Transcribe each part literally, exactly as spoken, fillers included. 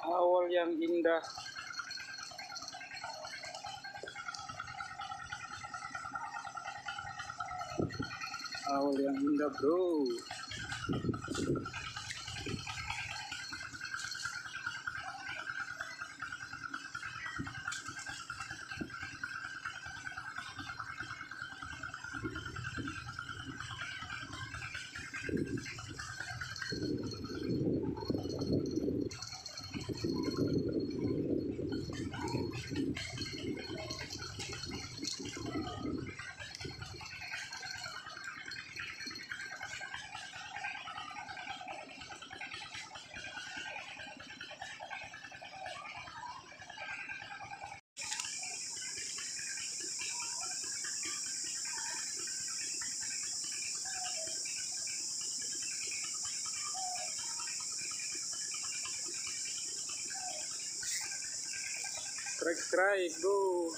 Awal yang indah. Awal yang indah, bro. Strike, strike, bro.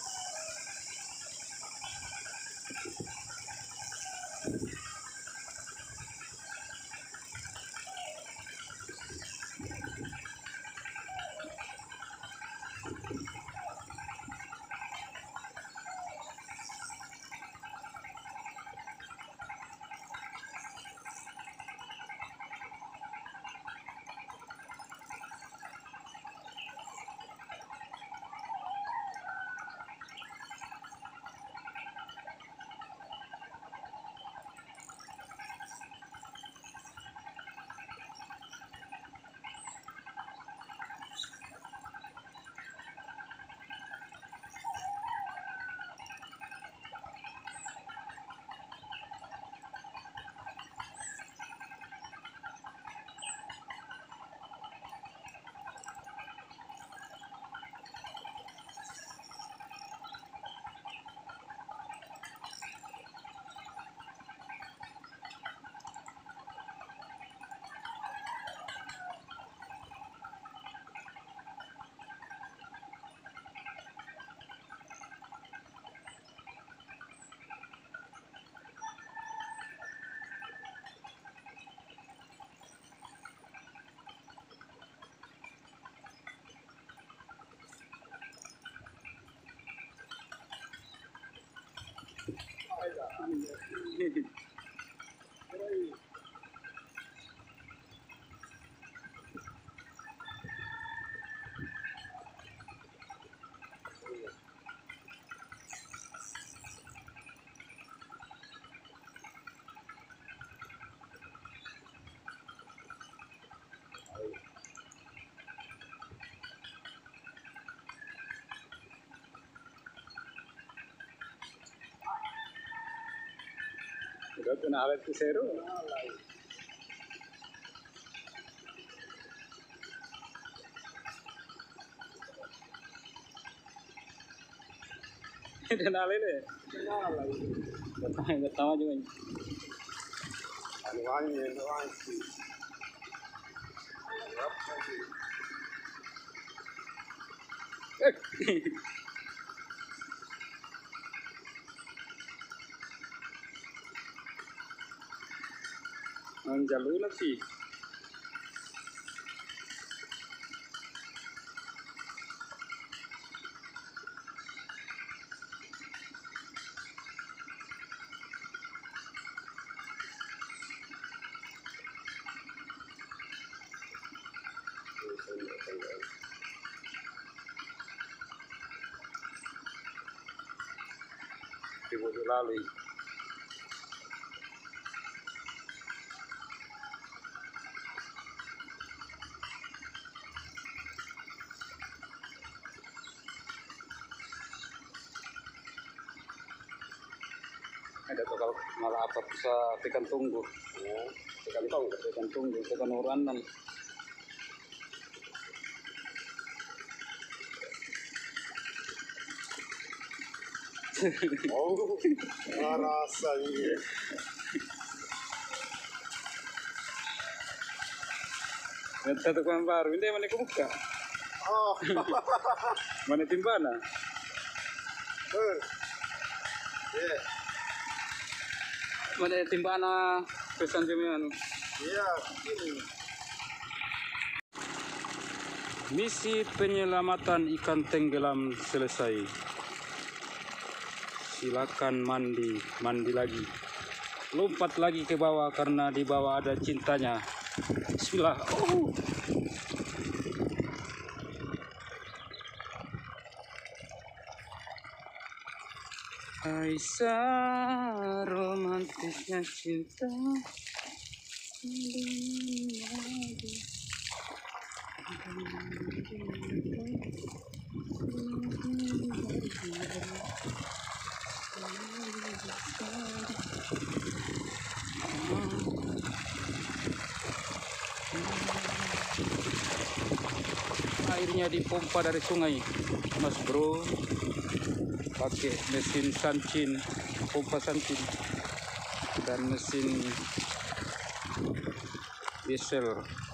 Udah kena alat ke seru. Dan alih deh. Nggak tahu juga. Wangi, wangi. Ang jalur lagi. Tiba lalu. Ada tuh kalau malah apa bisa tekan tunggu. Ya, tekan tunggu, tekan tunggu, tekan uranan. Oh, rasanya. Satu kuan baru ini mana buka? Oh, mana timbana? ber, yeah. Mana timbana pesan cuma anu? Iya, ini. Misi penyelamatan ikan tenggelam selesai. Silakan mandi, mandi lagi. Lompat lagi ke bawah karena di bawah ada cintanya. Bismillah. Oh. Aisyah, romantisnya cinta. Airnya dipompa dari sungai, Mas Bro, pakai mesin sancin, pompa sancin dan mesin diesel.